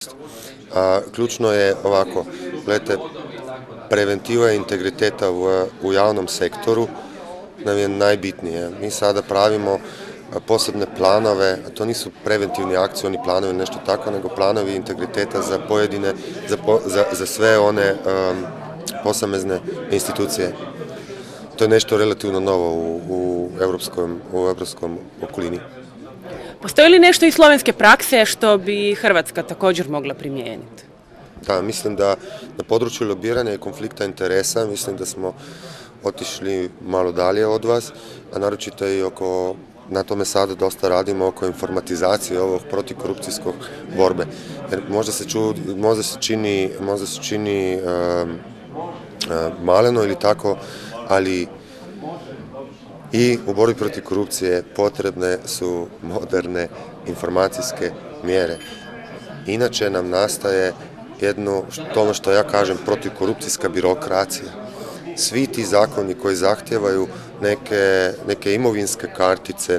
Ključno je ovako, gledajte, preventiva integriteta u javnom sektoru nam je najbitnije. Mi sada pravimo posebne planove, a to nisu preventivni akcioni planovi, nešto tako, nego planovi integriteta za pojedine, za sve one posamezne institucije. To je nešto relativno novo u evropskom okolini. Postoji li nešto iz slovenske prakse što bi Hrvatska također mogla primijeniti? Da, mislim da na području lobiranja i konflikta interesa, mislim da smo otišli malo dalje od vas, a naročito i na tome sada dosta radimo oko informatizacije ovog protikorupcijskog borbe. Jer možda se čini maleno ili tako, ali i u borbi protiv korupcije potrebne su moderne informacijske mjere. Inače nam nastaje ono što ja kažem, protikorupcijska birokracija. Svi ti zakoni koji zahtijevaju neke imovinske kartice,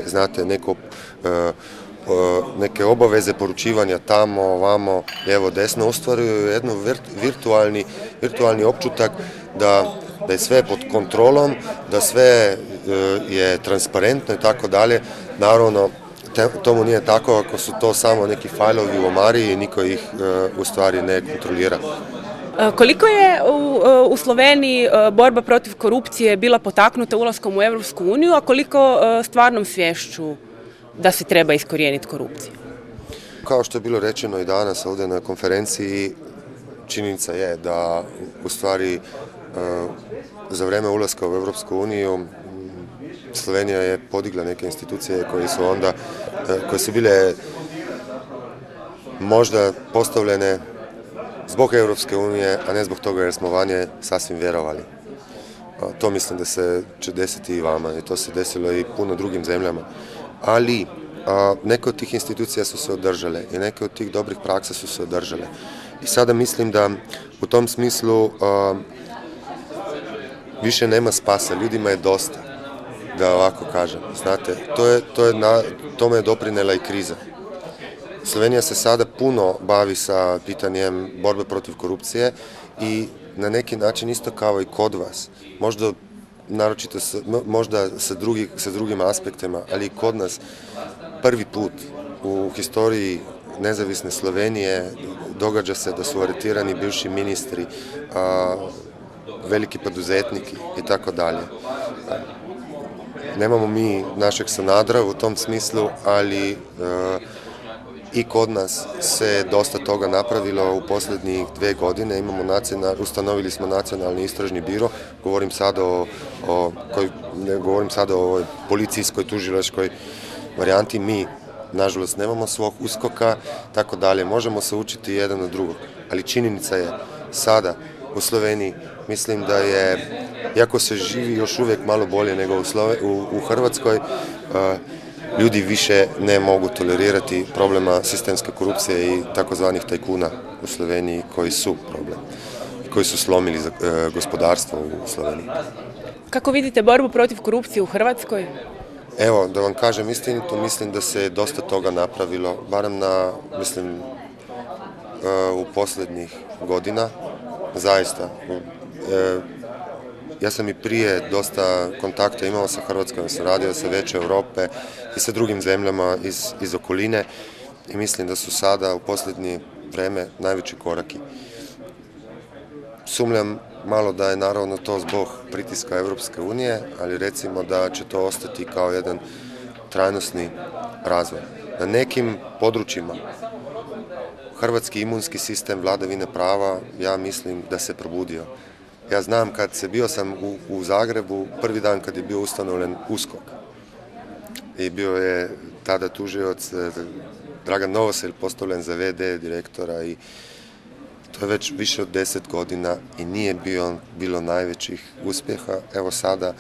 neke obaveze poručivanja tamo, ovamo, lijevo, desno, ostvaruju jedan virtualni opčutak da je sve pod kontrolom, da sve je transparentno i tako dalje. Naravno, tomu nije tako ako su to samo neki fajlovi u omari i niko ih u stvari ne kontrolira. Koliko je u Sloveniji borba protiv korupcije bila potaknuta ulaskom u Europsku uniju, a koliko stvarnom sviješću da se treba iskorijeniti korupciju? Kao što je bilo rečeno i danas ovdje na konferenciji, činjenica je da u stvari za vrijeme ulaska u Europsku uniju Slovenija je podigla neke institucije koje su bile možda postavljene zbog Europske unije, a ne zbog toga jer smo vanje sasvim vjerovali. To mislim da se će desiti i vama i to se desilo i puno drugim zemljama. Ali neke od tih institucija su se održale i neke od tih dobrih praksa su se održale. I sada mislim da u tom smislu više nema spasa, ljudima je dosta, da ovako kažem. Znate, tome je doprinela i kriza. Slovenija se sada puno bavi sa pitanjem borbe protiv korupcije i na neki način isto kao i kod vas, možda sa drugim aspektima, ali i kod nas prvi put u historiji nezavisne Slovenije događa se da su aretirani bivši ministri, veliki poduzetniki i tako dalje. Nemamo mi našeg Sanadra u tom smislu, ali i kod nas se dosta toga napravilo u posljednjih 2 godine. Ustanovili smo nacionalni istražni biro, govorim sad o ovoj policijskoj tužilačkoj varijanti. Mi, nažalost, nemamo svog uskoka, tako dalje. Možemo se učiti jedan od drugog, ali činjenica je sada u Sloveniji, mislim da je, iako se živi još uvijek malo bolje nego u Hrvatskoj, ljudi više ne mogu tolerirati problema sistemske korupcije i takozvanih tajkuna u Sloveniji koji su problem, koji su slomili gospodarstvo u Sloveniji. Kako vidite borbu protiv korupcije u Hrvatskoj? Evo, da vam kažem istinito, mislim da se dosta toga napravilo, barem u posljednjih godina, zaista. Ja sam i prije dosta kontakta imao sa Hrvatskom, ja sam radio sa Vijećem Europe i sa drugim zemljama iz okoline i mislim da su sada u posljednje vrijeme najveći koraki. Sumnjam malo da je naravno to zbog pritiska Europske unije, ali recimo da će to ostati kao jedan trajnostni razvoj. Na nekim područjima hrvatski imunski sistem vladavine prava, ja mislim da se probudio. Ja znam bio sam u Zagrebu prvi dan kad je bio ustanovljen USKOK i bio je tada tužioc Dragan Novoselj postavljen za VD direktora i to je već više od 10 godina i nije bilo najvećih uspjeha. Evo sada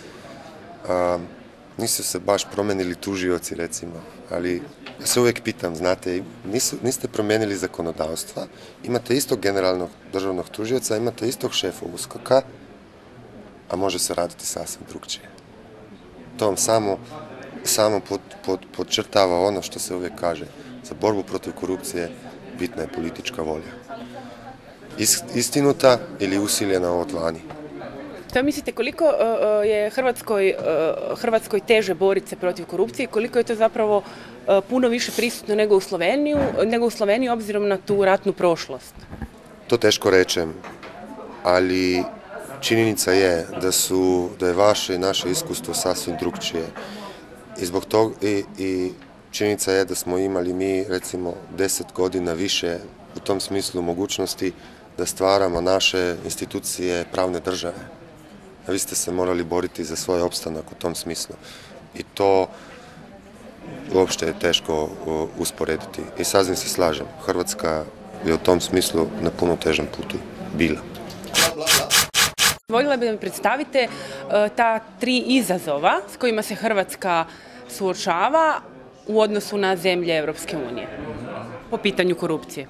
nisu se baš promijenili tužioci recimo, ali ja se uvijek pitam, znate, niste promijenili zakonodavstva, imate istog generalnog državnog tužioca, imate istog šefa USKOK-a, a može se raditi sasvim drugčije. To vam samo podcrtava ono što se uvijek kaže. Za borbu protiv korupcije bitna je politička volja. Istinuta ili usiljena od vani. Što mislite, koliko je Hrvatskoj teže boriti se protiv korupcije i koliko je to zapravo puno više prisutno nego u Sloveniji obzirom na tu ratnu prošlost? To teško rečem, ali činjenica je da je vaše i naše iskustvo sasvim drugčije. I zbog toga i činjenica je da smo imali mi recimo 10 godina više u tom smislu mogućnosti da stvaramo naše institucije pravne države. A vi ste se morali boriti za svoj opstanak u tom smislu. I to uopšte je teško usporediti. I sasvim se slažem. Hrvatska je u tom smislu na puno težem putu bila. Voljela bih da mi predstavite ta 3 izazova s kojima se Hrvatska suočava u odnosu na zemlje Europske unije po pitanju korupcije.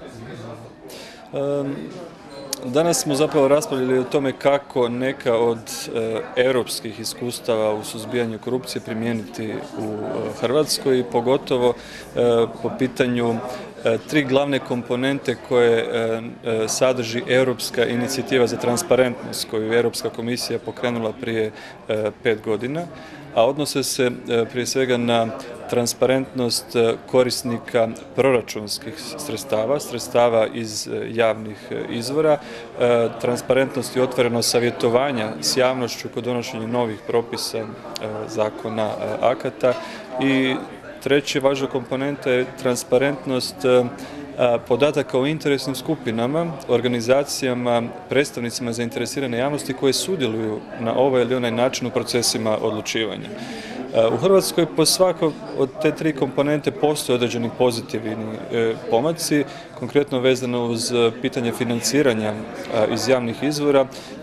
Danas smo zapravo raspravljali o tome kako neka od europskih iskustava u suzbijanju korupcije primijeniti u Hrvatskoj i pogotovo po pitanju 3 glavne komponente koje sadrži Europska inicijativa za transparentnost koju je Europska komisija pokrenula prije 5 godina, a odnose se prije svega na transparentnost korisnika proračunskih sredstava iz javnih izvora, transparentnost i otvoreno savjetovanja s javnošću kod donošenja novih propisa, zakona, akata i treća važna komponenta je transparentnost podataka o interesnim skupinama, organizacijama, predstavnicima zainteresirane javnosti koje sudjeluju na ovaj ili onaj način u procesima odlučivanja. U Hrvatskoj po svakoj od te 3 komponente postoje određeni pozitivni pomaci, konkretno vezano uz pitanje financiranja iz javnih izvora.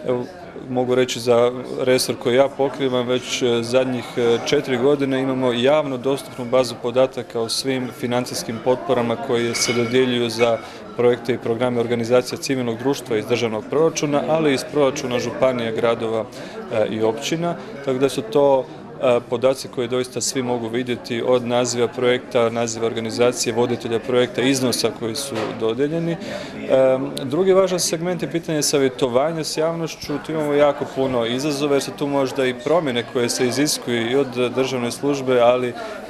Mogu reći za resor koji ja pokrivam, već zadnjih 4 godine imamo javno dostupnu bazu podataka o svim financijskim potporama koje se dodjeljuju za projekte i programe organizacija civilnog društva iz državnog proračuna, ali i iz proračuna županija, gradova i općina, tako da su to podaci koje doista svi mogu vidjeti od naziva projekta, naziva organizacije, voditelja projekta, iznosa koji su dodijeljeni. Drugi važan segment je pitanje savjetovanja s javnošću. Tu imamo jako puno izazova jer su tu možda i promjene koje se iziskuju i od državne službe, ali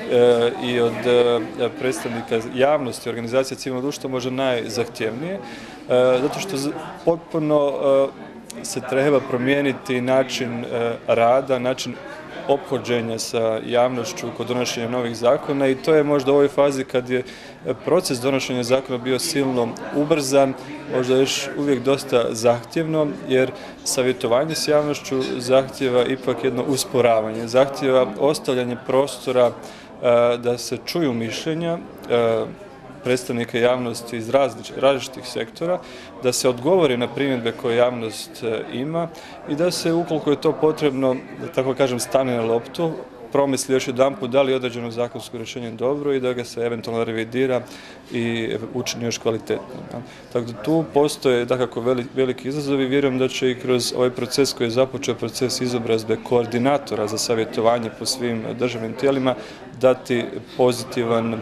i od predstavnika javnosti, organizacije civilnog društva možda najzahtjevnije, zato što potpuno se treba promijeniti način rada, način ophođenja sa javnošću kod donošenja novih zakona i to je možda u ovoj fazi kad je proces donošenja zakona bio silno ubrzan, možda još uvijek dosta zahtjevno jer savjetovanje s javnošću zahtjeva ipak jedno usporavanje, zahtjeva ostavljanje prostora da se čuju mišljenja predstavnika javnosti iz različitih sektora, da se odgovori na primjedbe koje javnost ima i da se, ukoliko je to potrebno, da tako kažem, stane na loptu, promisli još jedanput da li je određeno zakonsko rješenje dobro i da ga se eventualno revidira i učini još kvalitetnim. Tako da tu postoje dakako veliki izazovi. Vjerujem da će i kroz ovaj proces koji je započeo, proces izobrazbe koordinatora za savjetovanje po svim državnim tijelima, dati pozitivan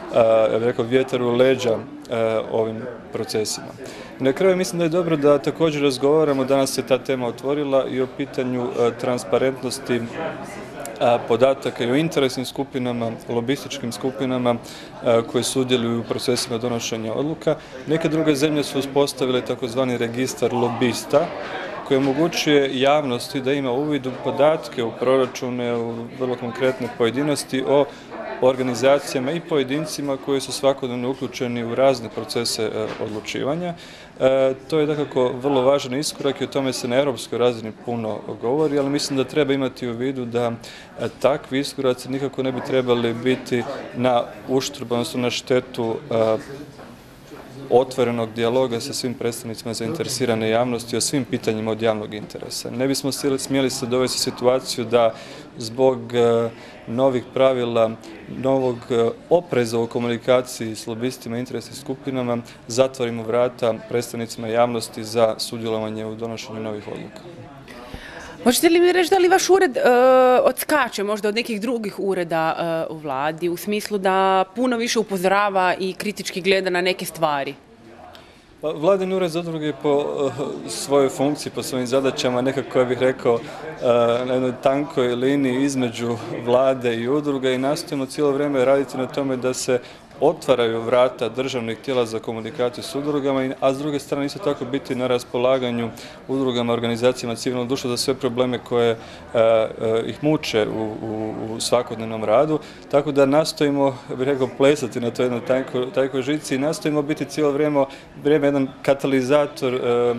vjetar u leđa ovim procesima. Na kraju mislim da je dobro da također razgovaramo, danas se ta tema otvorila i o pitanju transparentnosti podataka i o interesnim skupinama, lobističkim skupinama koje sudjeluju u procesima donošenja odluka. Neke druge zemlje su uspostavile takozvani registar lobista koji omogućuje javnosti da ima uvid u podatke, u proračune, u vrlo konkretne pojedinosti o organizacijama i pojedincima koji su svakodnevno uključeni u razne procese odlučivanja. To je dakako vrlo važan iskorak i o tome se na europskoj razini puno govori, ali mislim da treba imati u vidu da takvi iskoraci nikako ne bi trebali biti na uštrb, odnosno na štetu otvorenog dijaloga sa svim predstavnicima zainteresirane javnosti o svim pitanjima od javnog interesa. Ne bismo smjeli se dovesti u situaciju da zbog novih pravila, novog opreza u komunikaciji s lobistima i interesnim skupinama zatvorimo vrata predstavnicima javnosti za sudjelovanje u donošenju novih odluka. Možete li mi reći da li vaš ured odskače možda od nekih drugih ureda u vladi, u smislu da puno više upozorava i kritički gleda na neke stvari? Vladin ured za udruge je po svojoj funkciji, po svojim zadaćama nekako, ja bih rekao, na jednoj tankoj liniji između vlade i udruge i nastojimo cijelo vrijeme raditi na tome da se otvaraju vrata državnih tijela za komunikaciju s udrugama, a s druge strane isto tako biti na raspolaganju udrugama, organizacijama civilnog društva za sve probleme koje ih muče u svakodnevnom radu. Tako da nastojimo, bih rekao, plesati na toj jednoj tankoj žici i nastojimo biti cijelo vrijeme jedan katalizator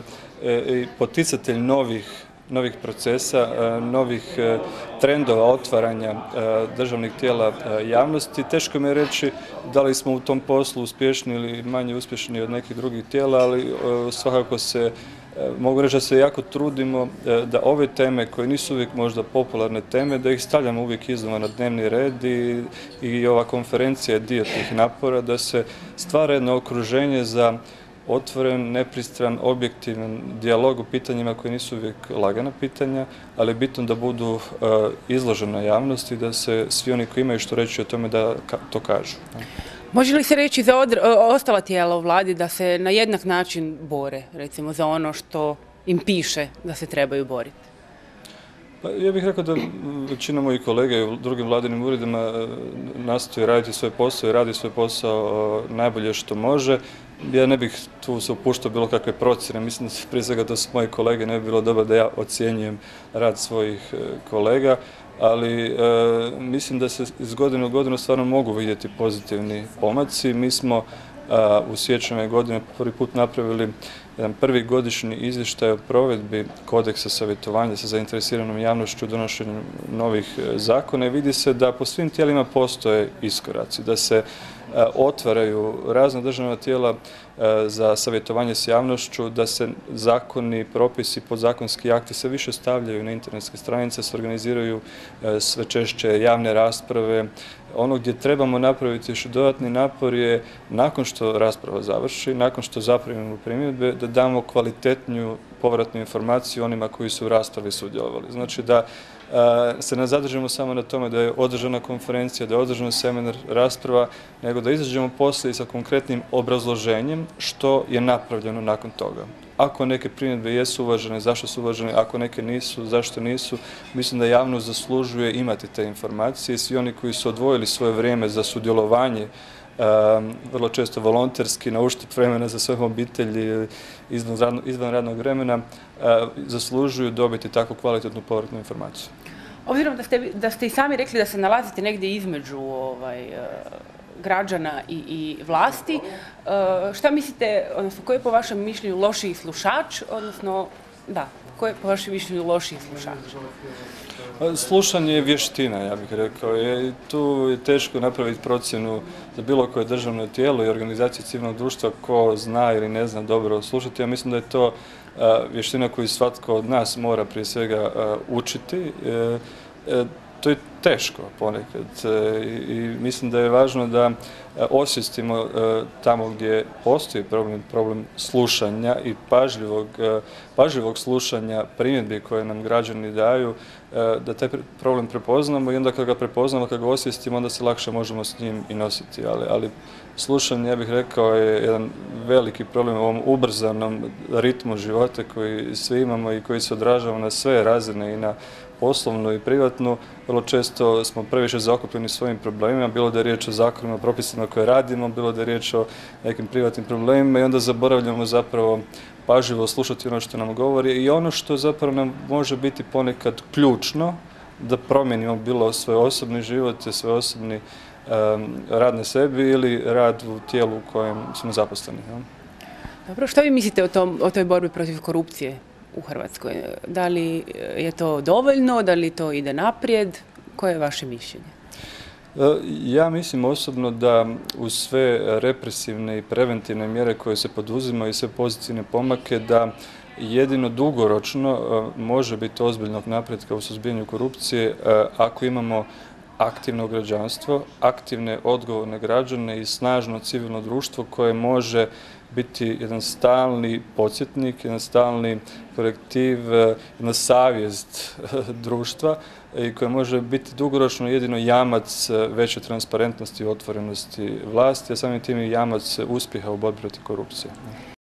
i poticatelj novih procesa, novih trendova otvaranja državnih tijela javnosti. Teško mi je reći da li smo u tom poslu uspješni ili manje uspješni od nekih drugih tijela, ali svakako mogu reći da se jako trudimo da ove teme koje nisu uvijek možda popularne teme, da ih stavljamo uvijek iznova na dnevni red i ova konferencija je dio tih napora da se stvara jedno okruženje za otvoren, nepristran, objektivan dijalog u pitanjima koji nisu uvijek lagana pitanja, ali je bitno da budu izložena javnosti, da se svi oni koji imaju što reći o tome da to kažu. Može li se reći za ostala tijela u vladi da se na jednak način bore, recimo, za ono što im piše da se trebaju boriti? Pa ja bih rekao da većina mojih kolega u drugim vladinim uredima nastoji raditi svoj posao i radi svoj posao najbolje što može. Ja ne bih tu se upuštao bilo kakve procjene, mislim da prije svega da su moji kolege, ne bi bilo dobro da ja ocjenjujem rad svojih kolega, ali mislim da se iz godine u godinu stvarno mogu vidjeti pozitivni pomaci. Mi smo u siječnju ove godine prvi put napravili jedan prvi godišnji izvještaj o provedbi kodeksa savjetovanja sa zainteresiranom javnošću u donošenju novih zakona i vidi se da po svim tijelima postoje iskoraci, da se otvaraju razna državna tijela za savjetovanje s javnošću, da se zakoni, propisi, podzakonski akti sve više stavljaju na internetske stranice, se organiziraju sve češće javne rasprave. Ono gdje trebamo napraviti još dodatni napor je nakon što rasprava završi, nakon što zaprimimo primjedbe, da damo kvalitetniju povratnu informaciju onima koji su u raspravi sudjelovali. Znači da se ne zadržimo samo na tome da je održana konferencija, da je održan seminar, rasprava, nego da izađemo poslije sa konkretnim obrazloženjem što je napravljeno nakon toga. Ako neke primjedbe jesu uvažene, zašto su uvažene, ako neke nisu, zašto nisu, mislim da javnost zaslužuje imati te informacije. Svi oni koji su odvojili svoje vrijeme za sudjelovanje, vrlo često volonterski, na uštrb vremena za svoje obitelji, izvan radnog vremena, zaslužuju dobiti takvu kvalitetnu povratnu informaciju. Obzirom da ste i sami rekli da se nalazite negdje između građana i vlasti, šta mislite, odnosno koji je po vašem mišljenju lošiji slušač, odnosno, da, koji je po vašem mišljenju lošiji slušač? Slušanje je vještina, ja bih rekao. Tu je teško napraviti procjenu za bilo koje državno tijelo i organizacije civilnog društva ko zna ili ne zna dobro slušati. Ja mislim da je to vještina koju svatko od nas mora prije svega učiti. To je teško ponekad i mislim da je važno da osvijestimo tamo gdje postoji problem slušanja i pažljivog slušanja primjedbi koje nam građani daju, da taj problem prepoznamo i onda kad ga prepoznamo, kad ga osvijestimo, onda se lakše možemo s njim i nositi. Ali slušanje, ja bih rekao, je jedan veliki problem u ovom ubrzanom ritmu života koji svi imamo i koji se odražava na sve razine i na poslovnu i privatnu. Vrlo često smo previše zaokupljeni svojim problemima, bilo da je riječ o zakonima, propisima koje radimo, bilo da je riječ o nekim privatnim problemima i onda zaboravljamo zapravo pažljivo slušati ono što nam govori i ono što zapravo nam može biti ponekad ključno da promijenimo bilo svoj osobni život, svoj osobni rad na sebi ili rad u tijelu u kojem smo zaposleni. Dobro, što vi mislite o toj borbi protiv korupcije u Hrvatskoj? Da li je to dovoljno, da li to ide naprijed? Koje je vaše mišljenje? Ja mislim osobno da uz sve represivne i preventivne mjere koje se poduzimaju i sve pozitivne pomake, da jedino dugoročno može biti ozbiljnog napretka u suzbijanju korupcije ako imamo aktivno građanstvo, aktivne odgovorne građane i snažno civilno društvo koje može biti jedan stalni podsjetnik, jedan stalni korektiv, jedna savjest društva i koja može biti dugoročno jedino jamac veće transparentnosti i otvorenosti vlasti, a samim tim i jamac uspjeha u borbi protiv korupcije.